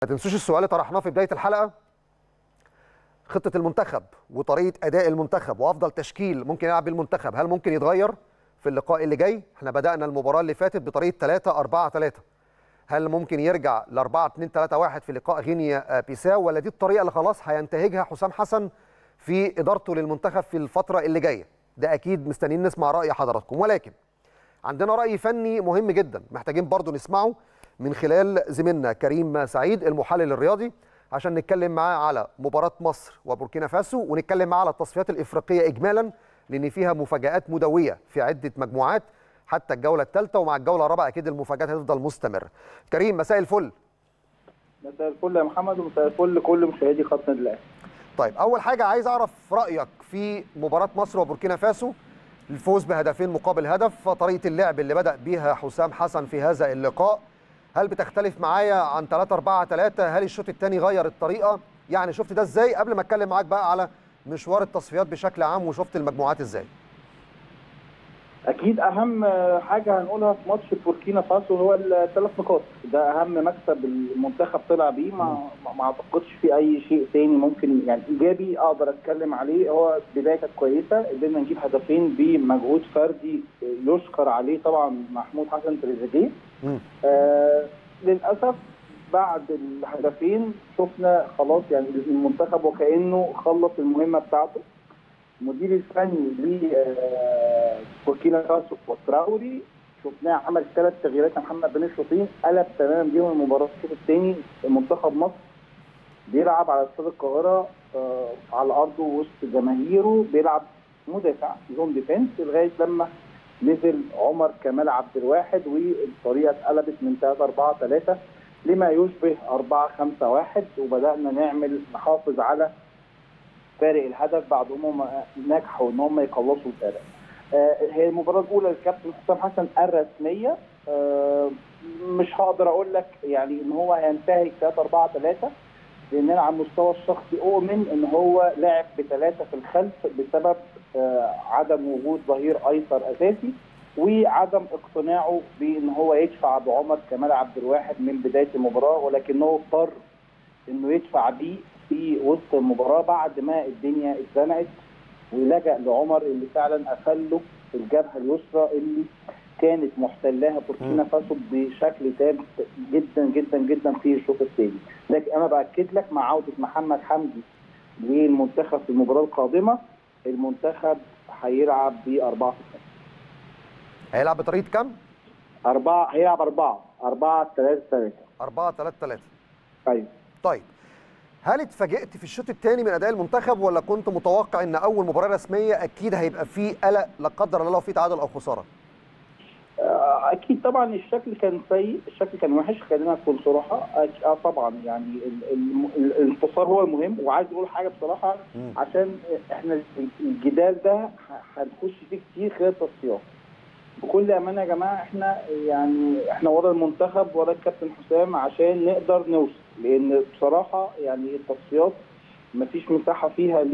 ما تنسوش السؤال اللي طرحناه في بداية الحلقة، خطة المنتخب وطريقة أداء المنتخب وأفضل تشكيل ممكن يلعب بالمنتخب هل ممكن يتغير في اللقاء اللي جاي؟ احنا بدأنا المباراة اللي فاتت بطريقة 3-4-3، هل ممكن يرجع ل 4-2-3-1 في لقاء غينيا بيساو، ولا دي الطريقة اللي خلاص هينتهجها حسام حسن في إدارته للمنتخب في الفترة اللي جاية؟ ده أكيد مستنيين نسمع رأي حضراتكم، ولكن عندنا رأي فني مهم جدا محتاجين برضو نسمعه من خلال زميلنا كريم سعيد المحلل الرياضي، عشان نتكلم معاه على مباراة مصر وبوركينا فاسو، ونتكلم معاه على التصفيات الإفريقية إجمالا، لأن فيها مفاجآت مدوية في عدة مجموعات حتى الجولة الثالثة، ومع الجولة الرابعة أكيد المفاجآت هتفضل مستمرة. كريم مساء الفل. مساء الفل يا محمد، ومساء الفل لكل مشاهدي خط نادي الاهلي. طيب أول حاجة عايز أعرف رأيك في مباراة مصر وبوركينا فاسو، الفوز بهدفين مقابل هدف، طريقة اللعب اللي بدأ بيها حسام حسن في هذا اللقاء، هل بتختلف معايا عن 3-4-3؟ هل الشوط الثاني غير الطريقة؟ يعني شفت ده ازاي قبل ما اتكلم معاك بقى على مشوار التصفيات بشكل عام وشفت المجموعات ازاي؟ اكيد اهم حاجه هنقولها في ماتش بوركينا فاسو هو الثلاث نقاط، ده اهم مكسب المنتخب طلع بيه. ما اعتقدش في اي شيء تاني ممكن يعني ايجابي اقدر اتكلم عليه. هو بدايه كانت كويسه، قدرنا نجيب هدفين بمجهود فردي يشكر عليه طبعا محمود حسن تريزيجيه. للاسف بعد الهدفين شفنا خلاص يعني المنتخب وكانه خلص المهمه بتاعته. المدير الفني لبوركينا فاسو وتراوري شفناه عمل 3 تغييرات محمد بين الشوطين، قلب تماما بيهم المباراه. الشوط الثاني منتخب مصر بيلعب على استاد القاهره على ارضه وسط جماهيره، بيلعب مدافع زون ديفنس لغايه لما نزل عمر كمال عبد الواحد والطريقه اتقلبت من 3-4-3 لما يشبه 4-5-1، وبدانا نحافظ على فارق الهدف بعد هم نجحوا ان هم يخلصوا الفارق. هي المباراه الاولى للكابتن حسام حسن الرسميه. مش هقدر اقول لك يعني ان هو هينتهي 3-4-3، لان انا على المستوى الشخصي اؤمن ان هو لعب ب3 في الخلف بسبب عدم وجود ظهير ايسر اساسي، وعدم اقتناعه بان هو يدفع بعمر كمال عبد الواحد من بدايه المباراه، ولكنه اضطر انه يدفع بيه في وسط المباراه بعد ما الدنيا اتزنقت، ولجأ لعمر اللي فعلا قفل له الجبهه اليسرى اللي كانت محتلاها بوركينا فاسو بشكل تام جدا جدا جدا في الشوط الثاني. لكن انا باكد لك مع عوده محمد حمدي للمنتخب في المباراه القادمه، المنتخب هيلعب ب4 هيلعب بطريقه كام؟ 4 هيلعب 4-3-3 4-3-3. ايوه. طيب هل اتفاجئت في الشوط الثاني من اداء المنتخب، ولا كنت متوقع ان اول مباراه رسميه اكيد هيبقى فيه قلق لا قدر الله لو في تعادل او خساره؟ اكيد طبعا الشكل كان سيء، الشكل كان وحش، خلينا نكون صراحه. طبعا يعني الانتصار هو المهم. وعايز اقول حاجه بصراحه عشان احنا الجدال ده هنخش فيه كتير خلال التصفيات. بكل امانه يا جماعه احنا ورا المنتخب ورا الكابتن حسام عشان نقدر نوصل، لان بصراحه يعني التصفيات مفيش مساحه فيها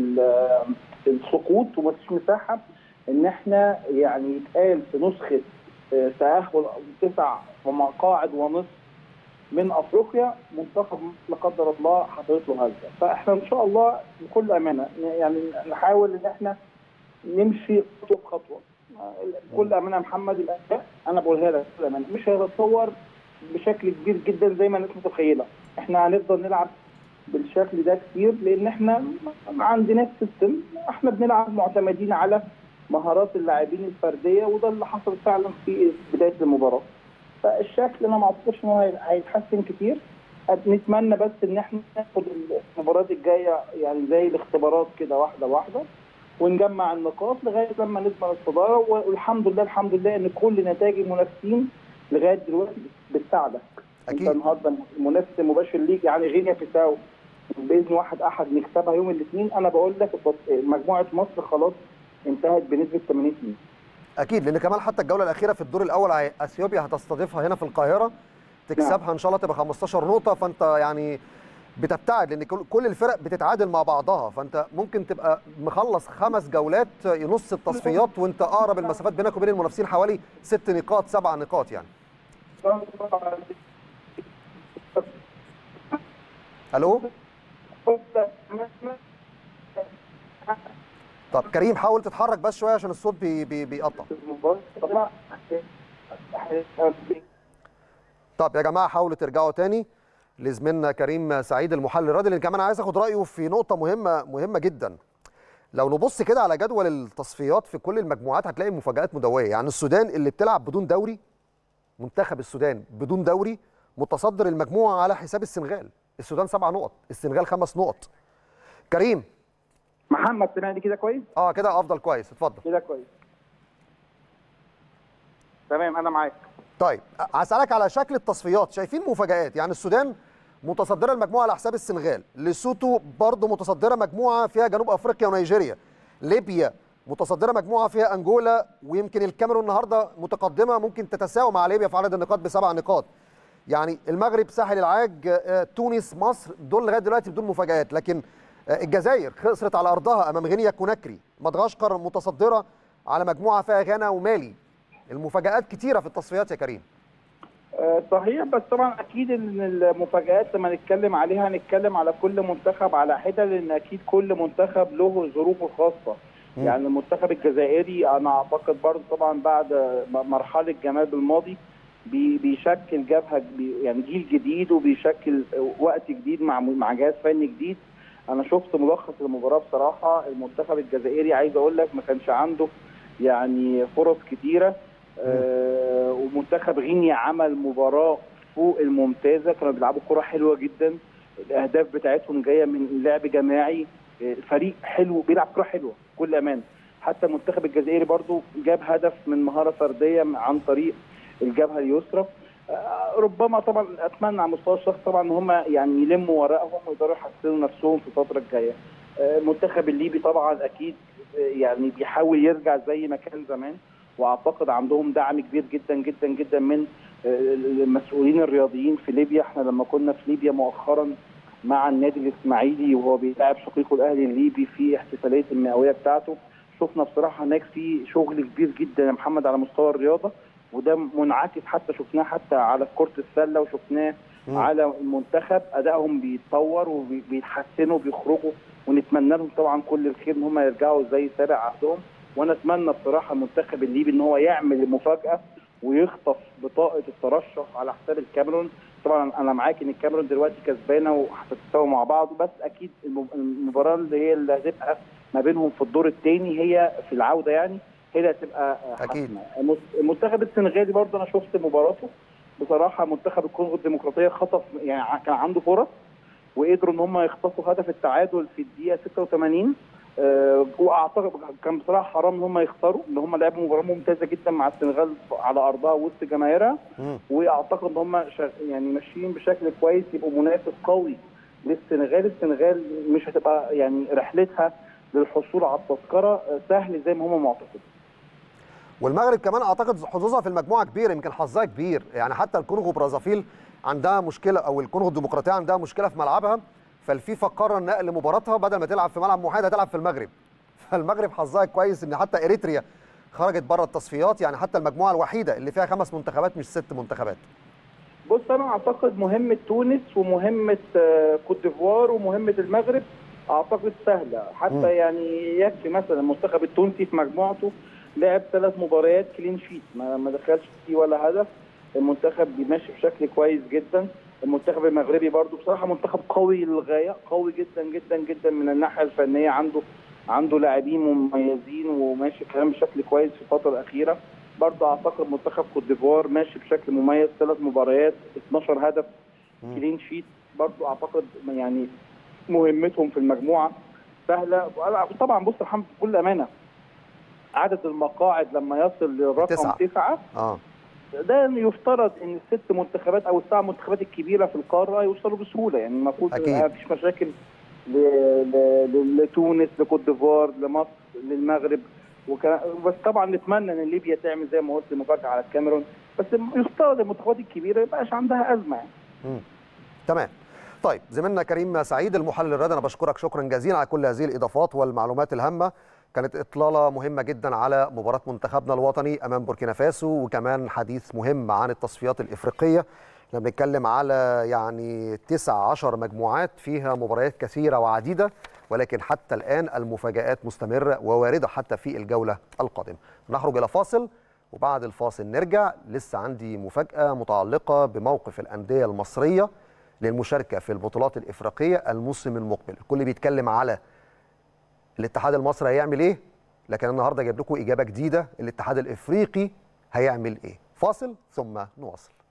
للسقوط، ومفيش مساحه ان احنا يعني يتقال في نسخه تاهل 9 مقاعد ونصف من افريقيا منتخب لا قدر الله حصلت له هزه. فاحنا ان شاء الله بكل امانه يعني نحاول ان احنا نمشي خطوه بخطوه. بكل امانه محمد، الاداء انا بقولها لك بكل امانه مش هيتطور بشكل كبير جدا زي ما الناس متخيله. احنا هنفضل نلعب بالشكل ده كتير، لان احنا ما عندناش سيستم، احنا بنلعب معتمدين على مهارات اللاعبين الفرديه، وده اللي حصل فعلا في بدايه المباراه. فالشكل انا ما اعتقدش ان هو هيتحسن كتير. نتمنى بس ان احنا ناخد المباريات الجايه يعني زي الاختبارات كده واحده واحده، ونجمع النقاط لغايه لما نضمن الصداره. والحمد لله الحمد لله ان كل نتائج المنافسين لغايه دلوقتي بتساعدك. اكيد انت النهارده المنافس المباشر ليك يعني غينيا بيساو باذن واحد احد نكسبها يوم الاثنين. انا بقول لك مجموعه مصر خلاص انتهت بنسبه 80%. اكيد، لان كمان حتى الجوله الاخيره في الدور الاول اثيوبيا هتستضيفها هنا في القاهره، تكسبها ان شاء الله تبقى 15 نقطه، فانت يعني بتبتعد، لان كل الفرق بتتعادل مع بعضها، فانت ممكن تبقى مخلص 5 جولات نص التصفيات وانت اقرب المسافات بينك وبين المنافسين حوالي 6 نقاط 7 نقاط يعني. الو. طب كريم حاول تتحرك بس شويه عشان الصوت بيقطع. طب يا جماعه حاولوا ترجعوا تاني لزميلنا كريم سعيد المحلل الرياضي، اللي كمان عايز اخد رايه في نقطه مهمه جدا. لو نبص كده على جدول التصفيات في كل المجموعات هتلاقي مفاجآت مدويه. يعني السودان اللي بتلعب بدون دوري، منتخب السودان بدون دوري متصدر المجموعه على حساب السنغال. السودان 7 نقط، السنغال 5 نقط. كريم محمد سمعني كده كويس؟ كده افضل، كويس، اتفضل. كده كويس تمام، انا معاك. طيب هسألك على شكل التصفيات، شايفين مفاجآت؟ يعني السودان متصدرة المجموعة على حساب السنغال، ليسوتو برضه متصدرة مجموعة فيها جنوب أفريقيا ونيجيريا، ليبيا متصدرة مجموعة فيها أنجولا، ويمكن الكاميرون النهاردة متقدمة ممكن تتساوى مع ليبيا في عدد النقاط ب7 نقاط. يعني المغرب، ساحل العاج، تونس، مصر، دول لغاية دلوقتي بدون مفاجآت. لكن الجزائر خسرت على أرضها أمام غينيا كوناكري، مدغشقر متصدرة على مجموعة فيها غانا ومالي. المفاجآت كتيرة في التصفيات يا كريم. صحيح، بس طبعا اكيد ان المفاجآت لما نتكلم عليها هنتكلم على كل منتخب على حده، لان اكيد كل منتخب له ظروفه الخاصه. يعني المنتخب الجزائري انا اعتقد برضه طبعا بعد مرحله جمال الماضي بيشكل جبهه، يعني جيل جديد، وبيشكل وقت جديد مع جهاز فني جديد. انا شفت ملخص المباراه بصراحه، المنتخب الجزائري عايز اقول لك ما كانش عنده يعني فرص كتيره. ومنتخب غينيا عمل مباراه فوق الممتازه، كانوا بيلعبوا كره حلوه جدا، الاهداف بتاعتهم جايه من لعب جماعي، الفريق حلو بيلعب كره حلوه بكل امان. حتى المنتخب الجزائري برضو جاب هدف من مهاره فرديه عن طريق الجبهه اليسرى. ربما طبعا اتمنى على مستوى الشخص طبعا ان هم يعني يلموا ورقهم ويقدروا يحسنوا نفسهم في الفتره الجايه. المنتخب الليبي طبعا اكيد يعني بيحاول يرجع زي ما كان زمان، واعتقد عندهم دعم كبير جدا جدا جدا من المسؤولين الرياضيين في ليبيا. احنا لما كنا في ليبيا مؤخرا مع النادي الاسماعيلي وهو بيلاعب شقيقه الاهلي الليبي في احتفاليه المئويه بتاعته، شفنا بصراحه هناك في شغل كبير جدا يا محمد على مستوى الرياضه، وده منعكس حتى شفناه حتى على كره السله، وشفناه على المنتخب ادائهم بيتطور وبيتحسنوا وبيخرجوا، ونتمنى لهم طبعا كل الخير ان هم يرجعوا زي سابع عهدهم. وانا اتمنى بصراحه المنتخب الليبي ان هو يعمل مفاجاه ويخطف بطاقه الترشح على حساب الكاميرون. طبعا انا معاك ان الكاميرون دلوقتي كسبانه وهتتساوي مع بعض، بس اكيد المباراه اللي هتبقى ما بينهم في الدور الثاني هي في العوده، يعني هي اللي هتبقى اكيد. المنتخب السنغالي برضه انا شفت مباراته بصراحه، منتخب الكونغو الديمقراطيه خطف، يعني كان عنده فرص وقدروا ان هم يخطفوا هدف التعادل في الدقيقه 86. واعتقد كان بصراحه حرام ان هم يخسروا، ان هم لعبوا مباراه ممتازه جدا مع السنغال على ارضها وسط جماهيرها. واعتقد ان هم يعني ماشيين بشكل كويس، يبقوا منافس قوي للسنغال. السنغال مش هتبقى يعني رحلتها للحصول على التذكره سهل زي ما هم معتقدين. والمغرب كمان اعتقد حظوظها في المجموعه كبير، يمكن حظها كبير. يعني حتى الكونغو برازافيل عندها مشكله، او الكونغو الديمقراطيه عندها مشكله في ملعبها، فالفيفا قرر نقل مباراتها بدل ما تلعب في ملعب محايد هتلعب في المغرب. فالمغرب حظها كويس ان حتى اريتريا خرجت بره التصفيات، يعني حتى المجموعه الوحيده اللي فيها 5 منتخبات مش 6 منتخبات. بص انا اعتقد مهمه تونس ومهمه كوت ديفوار ومهمه المغرب اعتقد سهله، حتى يعني يكفي مثلا المنتخب التونسي في مجموعته لعب 3 مباريات كلين شيت، ما دخلش فيه ولا هدف. المنتخب ماشي بشكل كويس جدا. المنتخب المغربي برضو بصراحه منتخب قوي للغايه، قوي جدا جدا جدا من الناحيه الفنيه، عنده لاعبين مميزين وماشي كلام بشكل كويس في الفتره الاخيره. برضو اعتقد منتخب كوت ديفوار ماشي بشكل مميز، 3 مباريات 12 هدف كلين شيت. برضو اعتقد يعني مهمتهم في المجموعه سهله. طبعا بص محمد بكل امانه، عدد المقاعد لما يصل للرقم 9 ده يفترض ان ال6 منتخبات او ال7 منتخبات الكبيره في القاره يوصلوا بسهوله، يعني المفروض ما فيش مشاكل لتونس، لكوت ديفوار، لمصر، للمغرب. بس طبعا نتمنى ان ليبيا تعمل زي ما قلت مفاجاه على الكاميرون، بس يفترض المنتخبات الكبيره ما يبقاش عندها ازمه يعني. تمام. طيب زميلنا كريم سعيد المحلل الرياضي، انا بشكرك شكرا جزيلا على كل هذه الاضافات والمعلومات الهامه. كانت اطلاله مهمه جدا على مباراه منتخبنا الوطني امام بوركينا فاسو، وكمان حديث مهم عن التصفيات الافريقيه احنا بنتكلم على يعني 19 مجموعات فيها مباريات كثيرة وعديدة، ولكن حتى الآن المفاجآت مستمرة وواردة حتى في الجولة القادمة. نخرج إلى فاصل، وبعد الفاصل نرجع. لسه عندي مفاجأة متعلقة بموقف الأندية المصرية للمشاركة في البطولات الإفريقية الموسم المقبل. الكل بيتكلم على الاتحاد المصري هيعمل إيه، لكن النهاردة جايب لكم إجابة جديدة، الاتحاد الإفريقي هيعمل إيه. فاصل ثم نواصل.